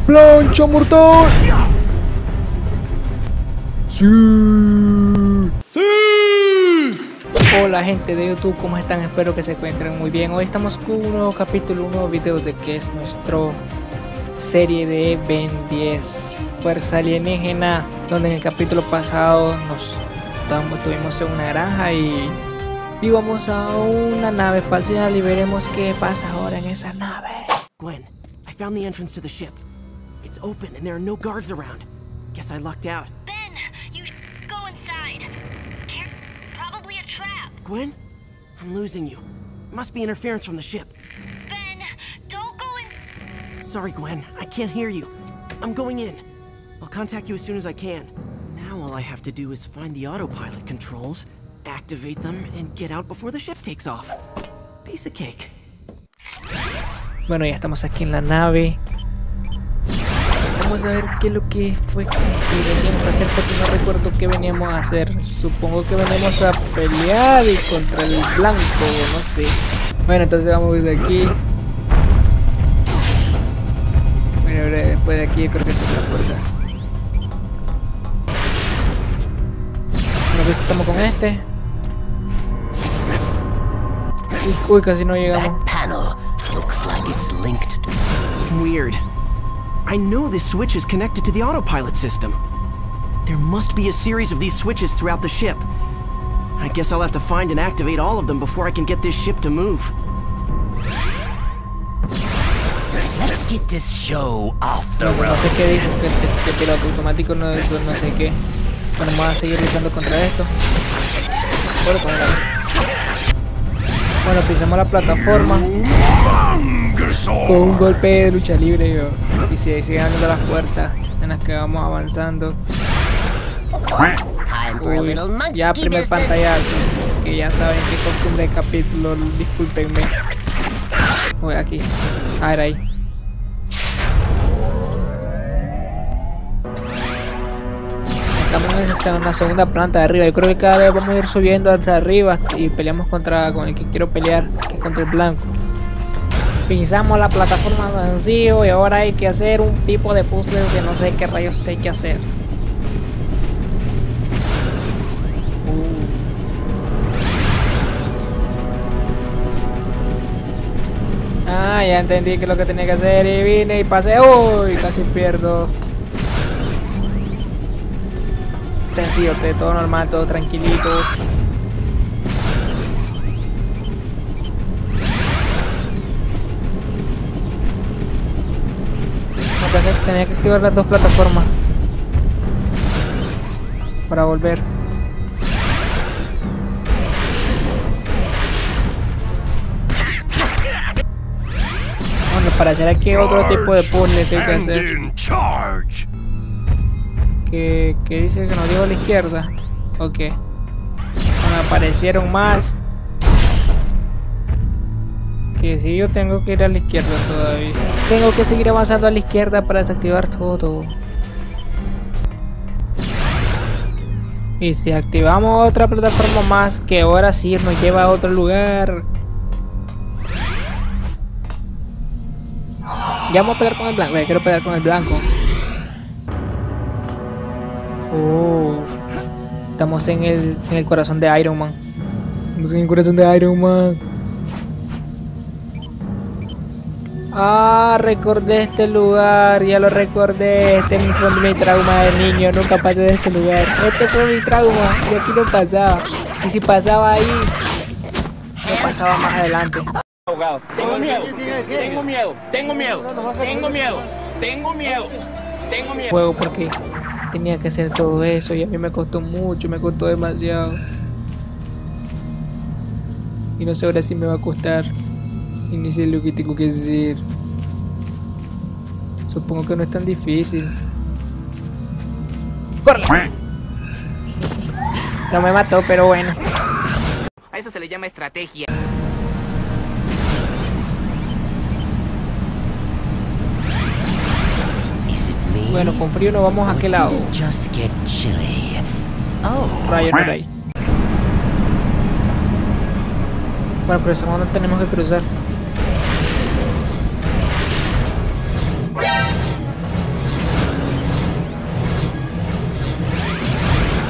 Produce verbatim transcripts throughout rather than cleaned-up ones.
¡Plancha mortal! ¡Sí! ¡Sí! Hola gente de YouTube, ¿cómo están? Espero que se encuentren muy bien. Hoy estamos con un nuevo capítulo, un nuevo video de que es nuestra serie de Ben diez Fuerza Alienígena, donde en el capítulo pasado nos estuvimos en una granja y íbamos a una nave espacial y veremos qué pasa ahora en esa nave. Gwen, I found the entrance to the ship. It's open and there are no guards around. Guess I lucked out. Ben, you should go inside. Care probably a trap. Gwen, I'm losing you. Must be interference from the ship. Ben, don't go in. Sorry, Gwen, I can't hear you. I'm going in. I'll contact you as soon as I can. Now all I have to do is find the autopilot controls, activate them, and get out before the ship takes off. Piece of cake. Bueno, ya estamos aquí en la nave. Vamos a ver qué es lo que fue que veníamos a hacer, porque no recuerdo qué veníamos a hacer. Supongo que veníamos a pelear y contra el blanco, no sé. Bueno, entonces vamos de aquí. Bueno, ahora después de aquí yo creo que es la puerta. Bueno, pues estamos con este. Uy, uy, casi no llegamos. Looks like it's linked. Weird. I know this switch is connected to the autopilot system. There must be a series of these switches throughout the ship. I guess I'll have to find and activate all of them before I can get this ship to move. Let's get this show off the No, road. no sé qué dijo, que, que piloto automático no, no sé qué. Bueno, vamos a seguir luchando contra esto. Bueno, bueno, pisamos la plataforma con un golpe de lucha libre, yo. Y se siguen abriendo las puertas en las que vamos avanzando. Uy, ya primer pantallazo, que ya saben qué costumbre de capítulo, discúlpenme. Voy aquí, a ver ahí. Estamos en la segunda planta de arriba. Yo creo que cada vez vamos a ir subiendo hasta arriba y peleamos contra con el que quiero pelear, que es contra el blanco. Pisamos la plataforma vacío y ahora hay que hacer un tipo de puzzle que no sé qué rayos hay que hacer. Uh. Ah, ya entendí que es lo que tenía que hacer y vine y pasé. Uy, casi pierdo. Sencillo, todo normal, todo tranquilito. Tenía que activar las dos plataformas para volver. Bueno, para hacer aquí otro tipo de puzzle que hay que hacer. Que, que dice que nos dio a la izquierda. Ok. Bueno, aparecieron más. Que si yo tengo que ir a la izquierda todavía. Tengo que seguir avanzando a la izquierda para desactivar todo. Y si activamos otra plataforma más, que ahora sí nos lleva a otro lugar. Ya vamos a pelear con el blanco. Quiero pelear con el blanco. Oh, estamos en el, en el corazón de Iron Man. Estamos en el corazón de Iron Man. Ah, recordé este lugar. Ya lo recordé. Este fue mi trauma de niño. Nunca pasé de este lugar. Este fue mi trauma. Y aquí no pasaba. Y si pasaba ahí, no pasaba más adelante. Tengo miedo, tengo miedo, tengo miedo, tengo miedo, tengo miedo, tengo miedo. Juego porque tenía que hacer todo eso y a mí me costó mucho, me costó demasiado. Y no sé ahora si me va a costar. Y ni sé lo que tengo que hacer. Supongo que no es tan difícil. ¡Corre! No me mató, pero bueno. A eso se le llama estrategia. Bueno, con frío nos vamos a aquel lado. Rayo no era ahí. Bueno, pero eso no tenemos que cruzar.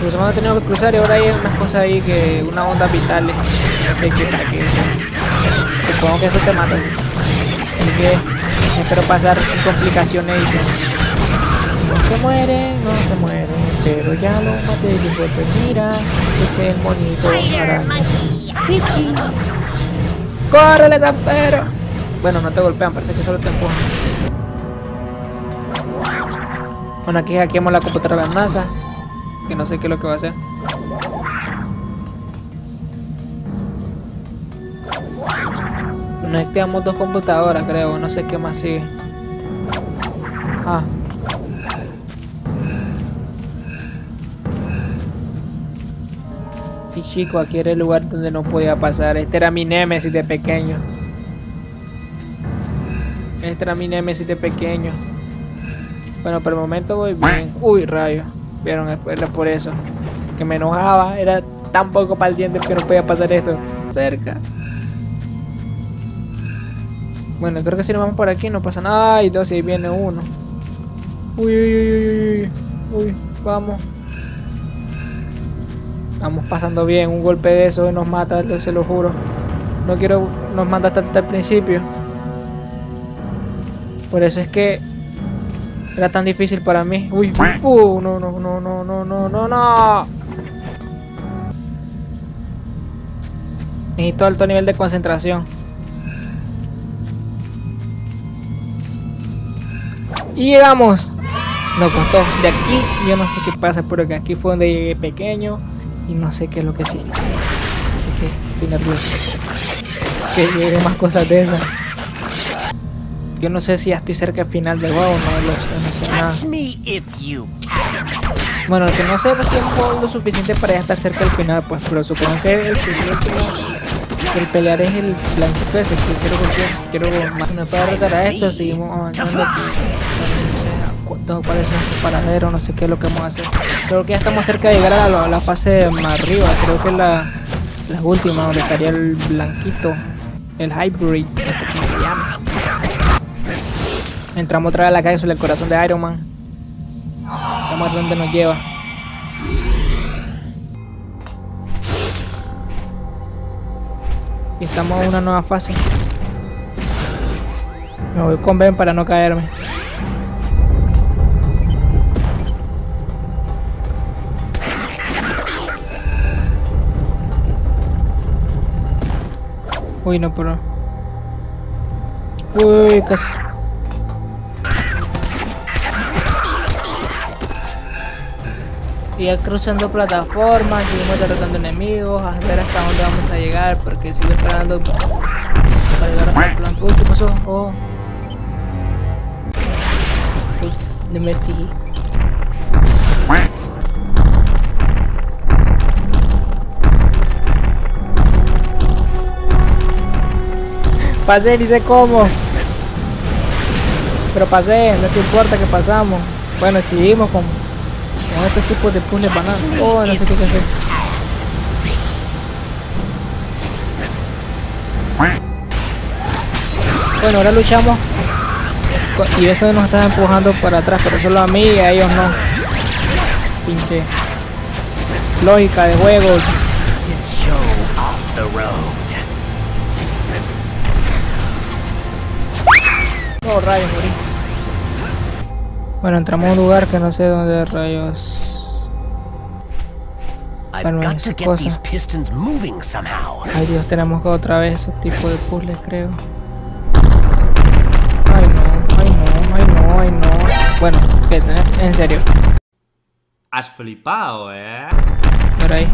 Pues hemos tenido que cruzar y ahora hay unas cosas ahí que... Unas ondas vitales. No sé qué tal que es. Supongo que eso te mata. Así que espero pasar sin complicaciones. No se muere, no se muere. Pero ya lo maté de golpe. Mira ese monito araña. ¡Córrele, zampero! Bueno, no te golpean, parece que solo te empujan. Bueno, aquí hackeamos la computadora de la NASA. Que no sé qué es lo que va a hacer. Conectamos dos computadoras, creo. No sé qué más sigue. Ah. Y chico, aquí era el lugar donde no podía pasar. Este era mi némesis de pequeño. Este era mi némesis de pequeño. Bueno, por el momento voy bien. Uy, rayos. Vieron, era por eso. Que me enojaba. Era tan poco paciente que no podía pasar esto. Cerca. Bueno, creo que si nos vamos por aquí no pasa nada. Ay, dos, y ahí viene uno. Uy, uy, uy, uy, uy. Uy, vamos. Estamos pasando bien. Un golpe de eso nos mata, se lo juro. No quiero... Nos manda hasta, hasta el principio. Por eso es que... Era tan difícil para mí. Uy, uh, no, no, no, no, no, no, no, no. Necesito alto nivel de concentración. Y llegamos. Nos costó. De aquí yo no sé qué pasa, pero que aquí fue donde llegué pequeño. Y no sé qué es lo que sigue. Así que estoy nervioso. Que lleguen más cosas de esas. Yo no sé si ya estoy cerca del final del juego, no lo sé, no sé nada. Bueno, lo que no sé pues, si es lo suficiente para ya estar cerca del final, pues, pero supongo que el, el, el, el pelear es el blanquito ese, que quiero que quiero más. No puedo retar a esto, seguimos avanzando. No sé cuál es nuestro paradero, no sé qué es lo que vamos a hacer. Creo que ya estamos cerca de llegar a la, a la fase más arriba, creo que es la, la última, donde estaría el blanquito, el hybrid, no sé cómo se llama. Entramos otra vez a la calle sobre el corazón de Iron Man. Vamos a ver dónde nos lleva. Y estamos en una nueva fase. Me voy con Ben para no caerme. Uy, no, pero... Uy, casi... Y ya cruzando plataformas, seguimos derrotando enemigos, a ver hasta dónde vamos a llegar, porque sigo esperando para llegar hasta el plan. Uy, ¿qué pasó? Oh. Ups, no me fijé. Pasé, ni sé cómo. Pero pasé, no te importa que pasamos. Bueno, seguimos con... con estos tipos de puzzles bananas. Oh, no sé qué hacer. Bueno, ahora luchamos. Y esto nos está empujando para atrás, pero solo a mí y a ellos no. Pinche lógica de juegos. Oh, rayos, morí. Bueno, entramos a un lugar que no sé dónde rayos. Bueno, cosa. Ay Dios, tenemos que otra vez esos tipos de puzzles, creo. Ay no, ay no, ay no, ay no. Bueno, en serio. Has flipado, eh. Por ahí.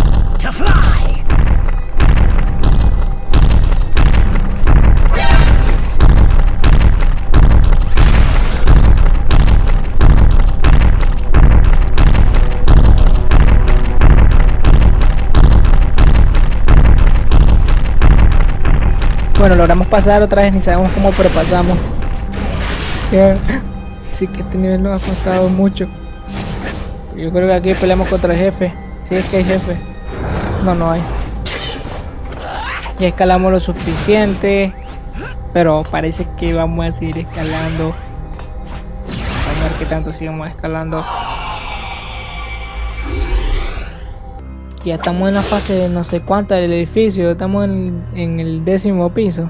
Bueno, logramos pasar otra vez, ni sabemos cómo, pero pasamos. Yeah. Sí que este nivel nos ha costado mucho. Yo creo que aquí peleamos contra el jefe. Si es que hay jefe. No, no hay. Ya escalamos lo suficiente. Pero parece que vamos a seguir escalando. Vamos a ver qué tanto sigamos escalando. Ya estamos en la fase de no sé cuánta del edificio. Estamos en, en el décimo piso.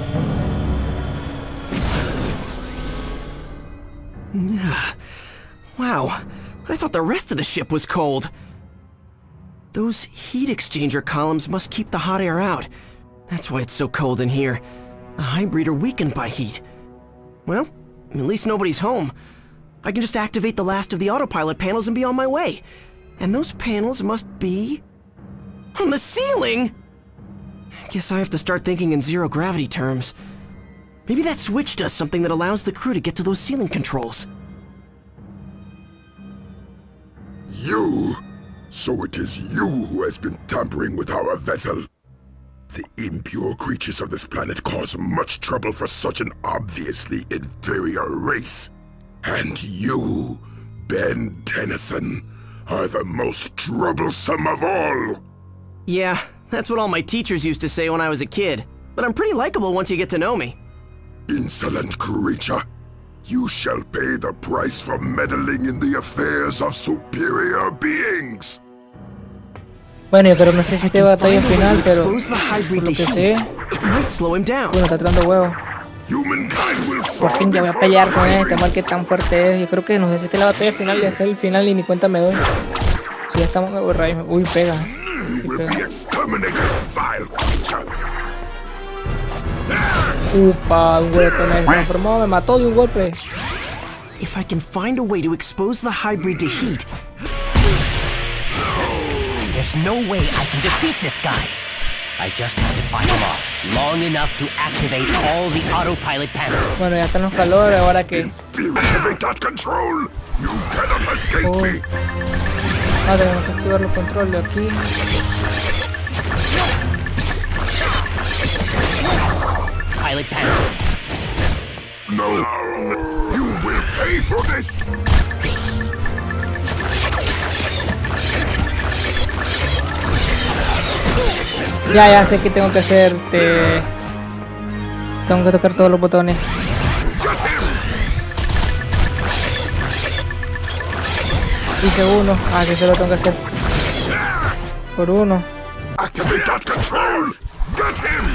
Wow, I thought the rest of the ship was cold. Those heat exchanger columns must keep the hot air out. That's why it's so cold in here. The hybrid are weakened by heat. Well, at least nobody's home. I can just activate the last of the autopilot panels and be on my way. And those panels must be... on the ceiling! Guess I have to start thinking in zero-gravity terms. Maybe that switch does something that allows the crew to get to those ceiling controls. You! So it is you who has been tampering with our vessel. The impure creatures of this planet cause much trouble for such an obviously inferior race. And you, Ben Tennyson, are the most troublesome of all. Yeah, that's what all my teachers used to say when I was a kid. But I'm pretty likable once you get to know me. Insolent creature. You shall pay the price for meddling in the affairs of superior beings. Bueno, yo creo que no sé si te batalla final, pero por lo que sé, bueno, está tirando huevos. Por fin ya voy a pelear con este, mal que tan fuerte es. Yo creo que no sé si esta es la batalla final, ya está el final y ni cuenta me doy. Si ya estamos, uy, rayos, uy, pega. Uy, pega. Upa, un golpe me transformó, me mató de un golpe. If I can find a way to expose the hybrid to heat, there's no way I can defeat this guy. I just have to fight him off long enough to activate all the autopilot panels. Bueno, ya están los calores, ahora que. Activate that control. You cannot escape Oh. me. Ah, tenemos que activar los controles aquí. Pilot panels. No, you will pay for this. Ya, ya sé que tengo que hacer. Te... Tengo que tocar todos los botones. Hice uno. Ah, que solo tengo que hacer por uno. Activate that control. Get him.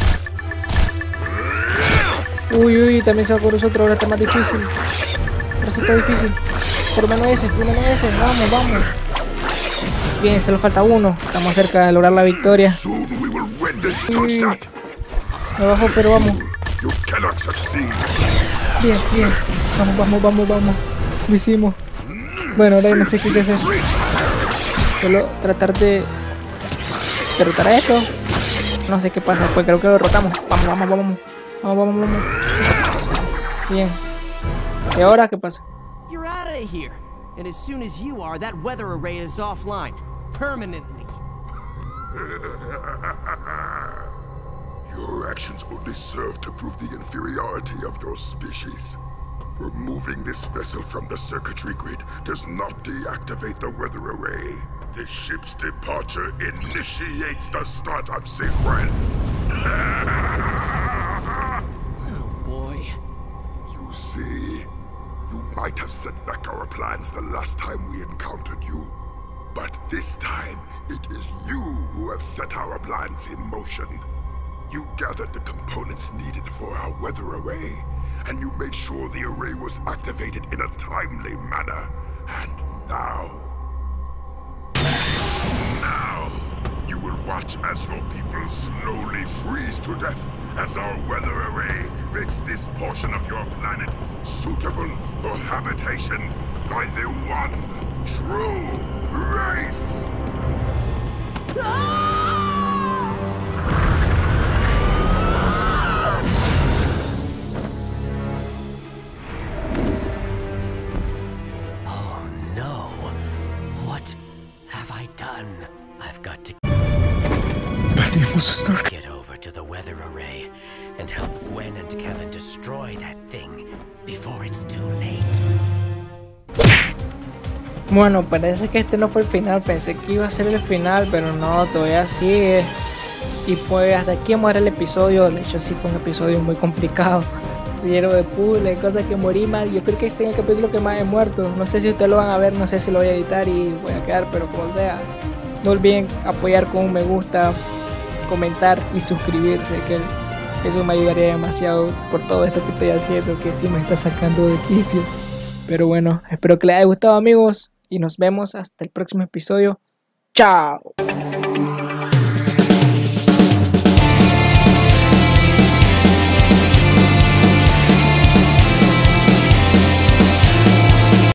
Uy, uy, también se va con nosotros. Ahora está más difícil. Pero sí está difícil. Por lo menos ese, por lo menos ese. Vamos, vamos. Bien, solo falta uno. Estamos cerca de lograr la victoria. Soon we will win this touchdown. Me bajo, pero vamos. You cannot succeed. Bien, bien. Vamos, vamos, vamos, vamos. Lo hicimos. Bueno, ahora no sé qué hacer. Solo tratar de derrotar a esto. No sé qué pasa, pues creo que lo derrotamos. Vamos, vamos, vamos. Vamos, vamos, vamos. Bien. ¿Y ahora qué pasa? you're out of here. And as soon as you are, that weather array is offline. Permanently. Your actions only serve to prove the inferiority of your species. Removing this vessel from the circuitry grid does not deactivate the weather array. The ship's departure initiates the startup sequence. Oh boy. You see, you might have set back our plans the last time we encountered you. But this time, it is you who have set our plans in motion. You gathered the components needed for our weather array, and you made sure the array was activated in a timely manner. And now... Now, you will watch as your people slowly freeze to death as our weather array makes this portion of your planet suitable for habitation by the one true race! Oh no. What have I done? I've got to get over to the weather array and help Gwen and Kevin destroy that thing before it's too late. Bueno, parece que este no fue el final. Pensé que iba a ser el final, pero no, todavía sigue. Y pues hasta aquí vamos a ver el episodio. De hecho sí fue un episodio muy complicado, lleno de puzzles, cosas que morí mal. Yo creo que este es el capítulo que más he muerto. No sé si ustedes lo van a ver, no sé si lo voy a editar y voy a quedar, pero como sea, No olviden apoyar con un me gusta, comentar y suscribirse, que eso me ayudaría demasiado por todo esto que estoy haciendo, que sí me está sacando de quicio. Pero bueno, espero que les haya gustado, amigos, y nos vemos hasta el próximo episodio. ¡Chao!